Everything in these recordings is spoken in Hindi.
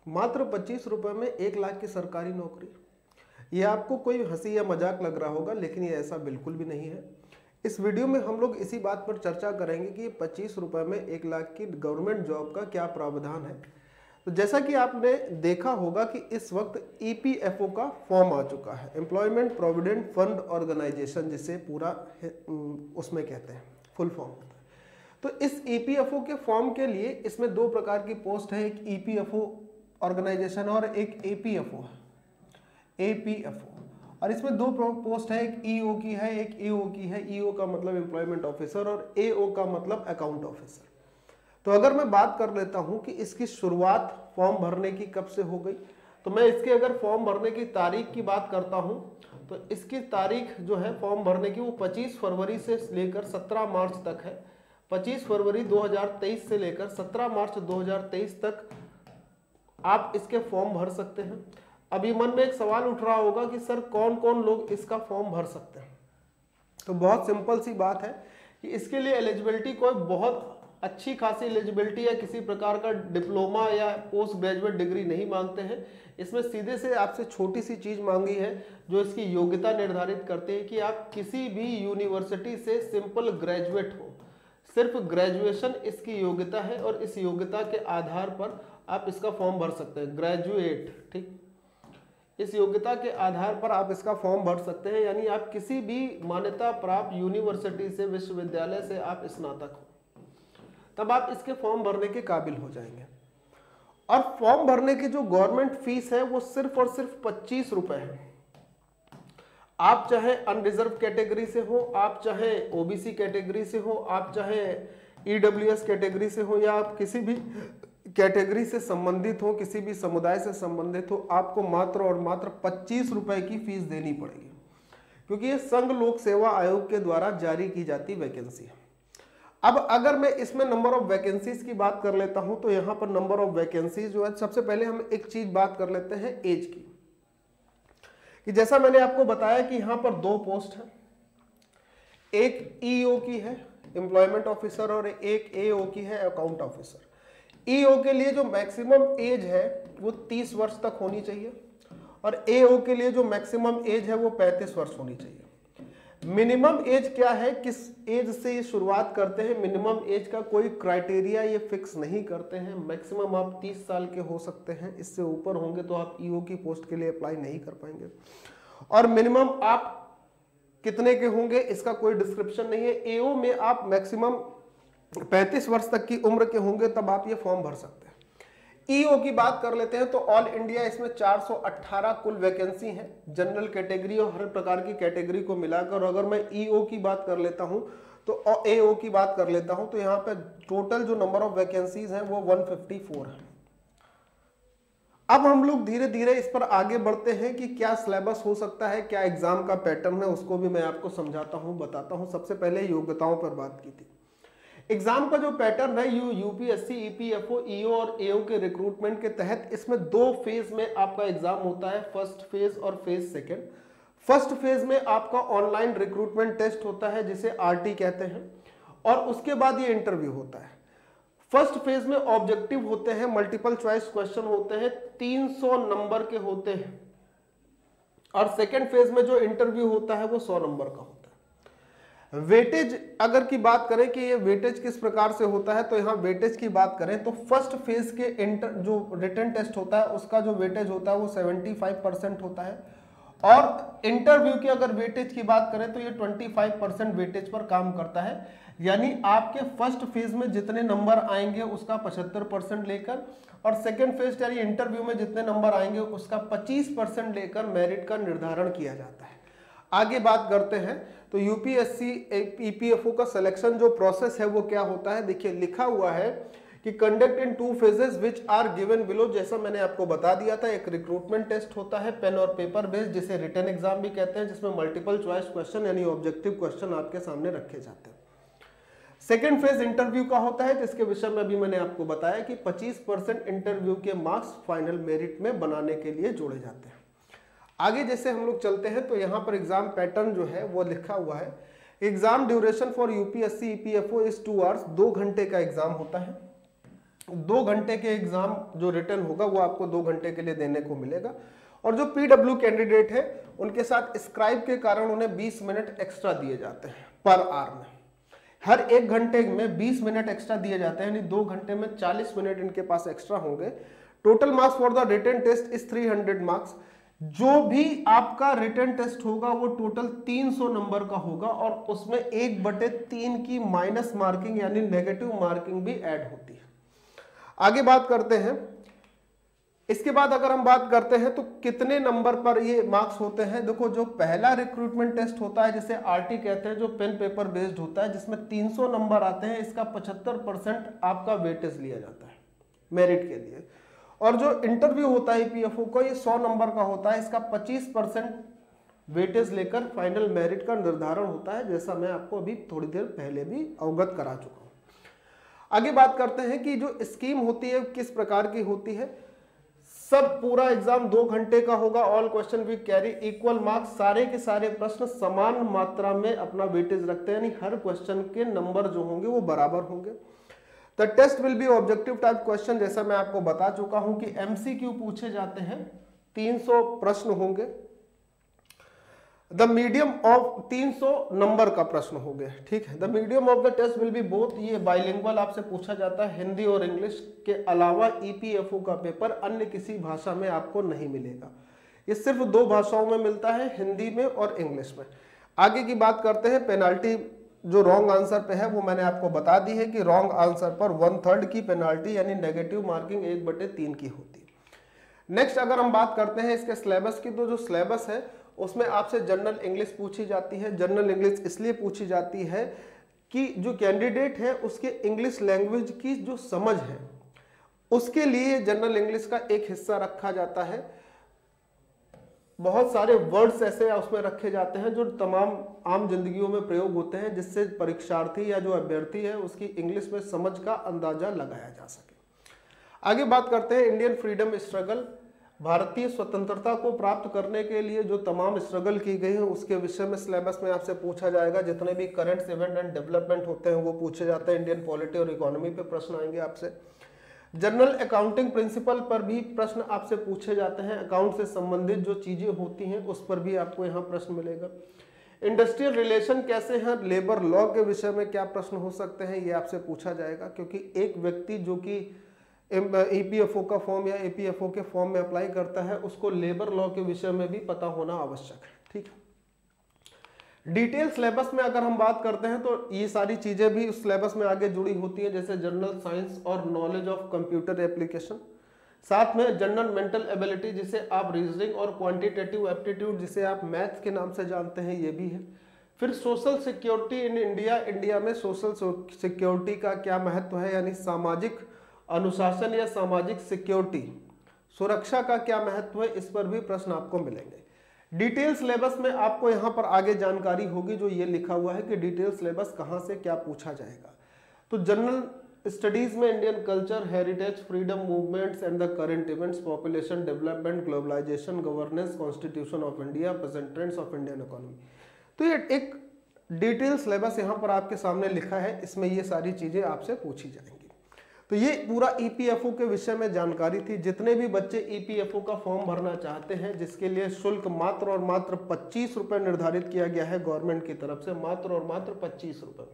मात्र 25 रुपए में 1 लाख की सरकारी नौकरी। ये आपको कोई हंसी या मजाक लग रहा होगा, लेकिन ये ऐसा बिल्कुल भी नहीं है। इस वीडियो में हम लोग इसी बात पर चर्चा करेंगे कि 25 रुपए में 1 लाख की गवर्नमेंट जॉब का क्या प्रावधान है। तो जैसा कि आपने देखा होगा कि इस वक्त EPFO का फॉर्म आ चुका है, एम्प्लॉयमेंट प्रोविडेंट फंड ऑर्गेनाइजेशन, जिसे पूरा उसमें कहते हैं, फुल फॉर्म होता है। तो इस EPFO के फॉर्म के लिए इसमें 2 प्रकार की पोस्ट है, एक EPFO ऑर्गेनाइजेशन और एक APFO है, APFO। और इसमें 2 पोस्ट है, एक EO की है, एक AO की है। EO का मतलब एम्प्लॉयमेंट ऑफिसर और AO का मतलब अकाउंट ऑफिसर। तो अगर मैं बात कर लेता हूं कि इसकी शुरुआत फॉर्म भरने की कब से हो गई, तो मैं इसके अगर फॉर्म भरने की तारीख की बात करता हूं तो इसकी तारीख जो है फॉर्म भरने की वो 25 फरवरी से लेकर 17 मार्च तक है। 25 फरवरी 2023 से लेकर 17 मार्च 2023 तक आप इसके फॉर्म भर सकते हैं। अभी मन में एक सवाल उठ रहा होगा कि सर कौन कौन लोग इसका फॉर्म भर सकते हैं। तो बहुत सिंपल सी बात है कि इसके लिए एलिजिबिलिटी कोई बहुत अच्छी खासी एलिजिबिलिटी या किसी प्रकार का डिप्लोमा या पोस्ट ग्रेजुएट डिग्री नहीं मांगते हैं। इसमें सीधे से आपसे छोटी सी चीज मांगी है जो इसकी योग्यता निर्धारित करते हैं कि आप किसी भी यूनिवर्सिटी से सिंपल ग्रेजुएट हो। सिर्फ ग्रेजुएशन इसकी योग्यता है और इस योग्यता के आधार पर आप इसका फॉर्म भर सकते हैं। ग्रेजुएट, ठीक, इस योग्यता के आधार पर आप इसका फॉर्म भर सकते हैं, यानी आप किसी भी मान्यता प्राप्त यूनिवर्सिटी से, विश्वविद्यालय से आप स्नातक हो, तब आप इसके फॉर्म भरने के काबिल हो जाएंगे। और फॉर्म भरने की जो गवर्नमेंट फीस है वो सिर्फ और सिर्फ 25 रुपए है। आप चाहे अनरिजर्व कैटेगरी से हो, आप चाहे OBC कैटेगरी से हो, आप चाहे EWS कैटेगरी से हो, या आप किसी भी कैटेगरी से संबंधित हो, किसी भी समुदाय से संबंधित हो, आपको मात्र और मात्र 25 रुपए की फीस देनी पड़ेगी, क्योंकि ये संघ लोक सेवा आयोग के द्वारा जारी की जाती वैकेंसी है। अब अगर मैं इसमें नंबर ऑफ वैकेंसीज की बात कर लेता हूं तो यहां पर नंबर ऑफ वैकेंसीज जो है, सबसे पहले हम एक चीज बात कर लेते हैं एज की, कि जैसा मैंने आपको बताया कि यहां पर 2 पोस्ट है, एक EO की है एम्प्लॉयमेंट ऑफिसर और एक AO की है अकाउंट ऑफिसर। EO के लिए जो मैक्सिमम एज है वो 30 वर्ष तक होनी चाहिए और AO के लिए जो मैक्सिमम एज है वो 35 वर्ष होनी चाहिए। मिनिमम एज क्या है, किस एज से ये शुरुआत करते हैं, मिनिमम एज का कोई क्राइटेरिया ये फिक्स नहीं करते हैं। मैक्सिमम आप 30 साल के हो सकते हैं, इससे ऊपर होंगे तो आप EO की पोस्ट के लिए अप्लाई नहीं कर पाएंगे। और मिनिमम आप कितने के होंगे इसका कोई डिस्क्रिप्शन नहीं है। AO में आप मैक्सिमम 35 वर्ष तक की उम्र के होंगे तब आप ये फॉर्म भर सकते हैं। EO की बात कर लेते हैं तो ऑल इंडिया इसमें 418 कुल वैकेंसी है, जनरल कैटेगरी और हर प्रकार की कैटेगरी को मिलाकर। अगर मैं EO की बात कर लेता हूं तो AO की बात कर लेता हूं तो यहां पे टोटल जो नंबर ऑफ वैकेंसीज हैं वो 154 है। अब हम लोग धीरे धीरे इस पर आगे बढ़ते हैं कि क्या सिलेबस हो सकता है, क्या एग्जाम का पैटर्न है, उसको भी मैं आपको समझाता हूं, बताता हूं। सबसे पहले योग्यताओं पर बात की थी। एग्जाम का जो पैटर्न है UPSC, EPFO, EO और AO के रिक्रूटमेंट के तहत इसमें 2 फेज में आपका एग्जाम होता है, फर्स्ट फेज और फेज सेकेंड। फर्स्ट फेज में आपका ऑनलाइन रिक्रूटमेंट टेस्ट होता है जिसे RT कहते हैं, और उसके बाद ये इंटरव्यू होता है। फर्स्ट फेज में ऑब्जेक्टिव होते हैं, मल्टीपल चॉइस क्वेश्चन होते हैं, 300 नंबर के होते हैं, और सेकेंड फेज में जो इंटरव्यू होता है वो 100 नंबर का होता है। वेटेज अगर की बात करें कि ये वेटेज किस प्रकार से होता है, तो यहाँ वेटेज की बात करें तो फर्स्ट फेज के जो रिटन टेस्ट होता है उसका जो वेटेज होता है वो 75% होता है, और इंटरव्यू की अगर वेटेज की बात करें तो ये 25% वेटेज पर काम करता है। यानी आपके फर्स्ट फेज में जितने नंबर आएंगे उसका 75% लेकर, और सेकेंड फेज यानी इंटरव्यू में जितने नंबर आएंगे उसका 25% लेकर मेरिट का निर्धारण किया जाता है। आगे बात करते हैं तो UPSC EPFO का सिलेक्शन जो प्रोसेस है वो क्या होता है। देखिए लिखा हुआ है कि conduct in 2 phases which are given below. जैसा मैंने आपको बता दिया था, एक रिक्रूटमेंट टेस्ट होता है पेन और पेपर बेस्ड, जिसे रिटन एग्जाम भी कहते हैं, जिसमें मल्टीपल चॉइस क्वेश्चन यानी ऑब्जेक्टिव क्वेश्चन आपके सामने रखे जाते हैं। सेकेंड फेज इंटरव्यू का होता है, जिसके विषय में अभी मैंने आपको बताया कि 25% इंटरव्यू के मार्क्स फाइनल मेरिट में बनाने के लिए जोड़े जाते हैं। आगे जैसे हम लोग चलते हैं तो यहाँ पर एग्जाम पैटर्न जो है वो लिखा हुआ है। Exam duration for UPSC EPFO is 2 hours, 2 घंटे का एग्जाम होता है। 2 घंटे के एग्जाम जो रिटर्न होगा वो आपको 2 घंटे के लिए देने को मिलेगा। और जो पीडब्ल्यू कैंडिडेट है उनके साथ स्क्राइब के कारण उन्हें 20 मिनट एक्स्ट्रा दिए जाते हैं पर आवर में। हर 1 घंटे में 20 मिनट एक्स्ट्रा दिए जाते हैं, यानी 2 घंटे में 40 मिनट इनके पास एक्स्ट्रा होंगे। Total marks for the written test is 300 marks. जो भी आपका रिटन टेस्ट होगा वो टोटल 300 नंबर का होगा और उसमें 1/3 की माइनस मार्किंग यानी नेगेटिव मार्किंग भी ऐड होती है। आगे बात करते हैं। इसके बाद अगर हम बात करते हैं तो कितने नंबर पर ये मार्क्स होते हैं। देखो, जो पहला रिक्रूटमेंट टेस्ट होता है जिसे आरटी कहते हैं, जो पेन पेपर बेस्ड होता है, जिसमें 300 नंबर आते हैं, इसका 75% आपका वेटेज लिया जाता है मेरिट के लिए। और जो इंटरव्यू होता है ईपीएफओ का, ये 100 नंबर का होता है, इसका 25% वेटेज लेकर फाइनल मेरिट का निर्धारण होता है, जैसा मैं आपको अभी थोड़ी देर पहले भी अवगत करा चुका हूं। आगे बात करते हैं कि जो स्कीम होती है किस प्रकार की होती है। सब पूरा एग्जाम 2 घंटे का होगा। All question will carry equal marks. सारे के सारे प्रश्न समान मात्रा में अपना वेटेज रखते हैं, यानी हर क्वेश्चन के नंबर जो होंगे वो बराबर होंगे। The test will be objective type question, जैसा मैं आपको बता चुका हूं कि एमसीक्यू पूछे जाते हैं। 300 प्रश्न होंगे। द मीडियम ऑफ 300 नंबर का प्रश्न हो गया, ठीक है। The medium of the test will be both, ये बाइलिंगुअल आपसे पूछा जाता है, हिंदी और इंग्लिश के अलावा ईपीएफओ का पेपर अन्य किसी भाषा में आपको नहीं मिलेगा। ये सिर्फ 2 भाषाओं में मिलता है, हिंदी में और इंग्लिश में। आगे की बात करते हैं। पेनाल्टी जो रॉन्ग आंसर पे है वो मैंने आपको बता दी है कि रॉन्ग आंसर पर 1/3 की पेनाल्टी यानी नेगेटिव मार्किंग 1/3 की होती है। नेक्स्ट अगर हम बात करते हैं इसके सिलेबस की, तो जो सिलेबस है उसमें आपसे जनरल इंग्लिश पूछी जाती है। जनरल इंग्लिश इसलिए पूछी जाती है कि जो कैंडिडेट है उसके इंग्लिश लैंग्वेज की जो समझ है उसके लिए जनरल इंग्लिश का एक हिस्सा रखा जाता है। बहुत सारे वर्ड्स ऐसे उसमें रखे जाते हैं जो तमाम आम जिंदगियों में प्रयोग होते हैं, जिससे परीक्षार्थी या जो अभ्यर्थी है उसकी इंग्लिश में समझ का अंदाजा लगाया जा सके। आगे बात करते हैं इंडियन फ्रीडम स्ट्रगल। भारतीय स्वतंत्रता को प्राप्त करने के लिए जो तमाम स्ट्रगल की गई है उसके विषय में सिलेबस में आपसे पूछा जाएगा। जितने भी करंट इवेंट एंड डेवलपमेंट होते हैं वो पूछे जाते हैं। इंडियन पॉलिटी और इकोनॉमी पे प्रश्न आएंगे आपसे। जनरल अकाउंटिंग प्रिंसिपल पर भी प्रश्न आपसे पूछे जाते हैं। अकाउंट से संबंधित जो चीजें होती हैं उस पर भी आपको यहाँ प्रश्न मिलेगा। इंडस्ट्रियल रिलेशन कैसे हैं, लेबर लॉ के विषय में क्या प्रश्न हो सकते हैं, ये आपसे पूछा जाएगा। क्योंकि एक व्यक्ति जो कि ईपीएफओ का फॉर्म या एपीएफओ के फॉर्म में अप्लाई करता है उसको लेबर लॉ के विषय में भी पता होना आवश्यक है, ठीक है। डिटेल सिलेबस में अगर हम बात करते हैं तो ये सारी चीजें भी उस सिलेबस में आगे जुड़ी होती हैं, जैसे जनरल साइंस और नॉलेज ऑफ कंप्यूटर एप्लीकेशन। साथ में जनरल मेंटल एबिलिटी जिसे आप रीजनिंग और क्वांटिटेटिव एप्टीट्यूड जिसे आप मैथ्स के नाम से जानते हैं, ये भी है। फिर social security in India, India में सोशल सिक्योरिटी का क्या महत्व है, यानी सामाजिक अनुशासन या सामाजिक सिक्योरिटी सुरक्षा का क्या महत्व है, इस पर भी प्रश्न आपको मिलेंगे। डिटेल सिलेबस में आपको यहाँ पर आगे जानकारी होगी जो ये लिखा हुआ है कि डिटेल सिलेबस कहाँ से क्या पूछा जाएगा। तो जनरल स्टडीज में Indian culture, heritage, freedom movements and the current events, population development, globalisation, governance, constitution of India, present trends of Indian economy. तो ये एक डिटेल सिलेबस यहाँ पर आपके सामने लिखा है, इसमें ये सारी चीजें आपसे पूछी जाएंगी। तो ये पूरा ईपीएफओ के विषय में जानकारी थी। जितने भी बच्चे ईपीएफओ का फॉर्म भरना चाहते हैं, जिसके लिए शुल्क मात्र और मात्र 25 रुपए निर्धारित किया गया है गवर्नमेंट की तरफ से, मात्र और मात्र 25 रुपए।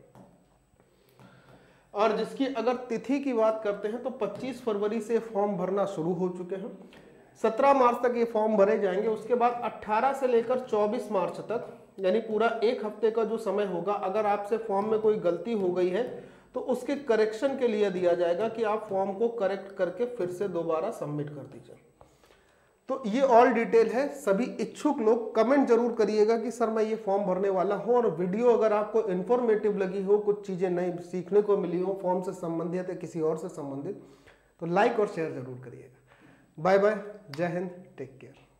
और जिसकी अगर तिथि की बात करते हैं तो 25 फरवरी से फॉर्म भरना शुरू हो चुके हैं। 17 मार्च तक ये फॉर्म भरे जाएंगे। उसके बाद 18 से लेकर 24 मार्च तक यानी पूरा 1 हफ्ते का जो समय होगा, अगर आपसे फॉर्म में कोई गलती हो गई है तो उसके करेक्शन के लिए दिया जाएगा कि आप फॉर्म को करेक्ट करके फिर से दोबारा सबमिट कर दीजिए। तो ये ऑल डिटेल है। सभी इच्छुक लोग कमेंट जरूर करिएगा कि सर मैं ये फॉर्म भरने वाला हूं, और वीडियो अगर आपको इन्फॉर्मेटिव लगी हो, कुछ चीजें नई सीखने को मिली हो फॉर्म से संबंधित या किसी और से संबंधित, तो लाइक और शेयर जरूर करिएगा। बाय बाय, जय हिंद, टेक केयर।